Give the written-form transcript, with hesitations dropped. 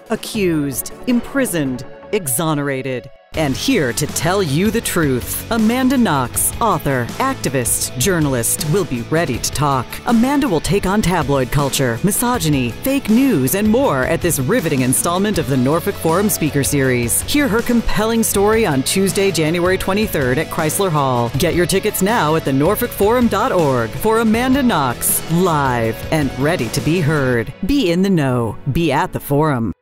accused, imprisoned, exonerated. And here to tell you the truth, Amanda Knox, author, activist, journalist, will be ready to talk. Amanda will take on tabloid culture, misogyny, fake news, and more at this riveting installment of the Norfolk Forum Speaker Series. Hear her compelling story on Tuesday, January 23rd at Chrysler Hall. Get your tickets now at thenorfolkforum.org for Amanda Knox, live and ready to be heard. Be in the know. Be at the forum.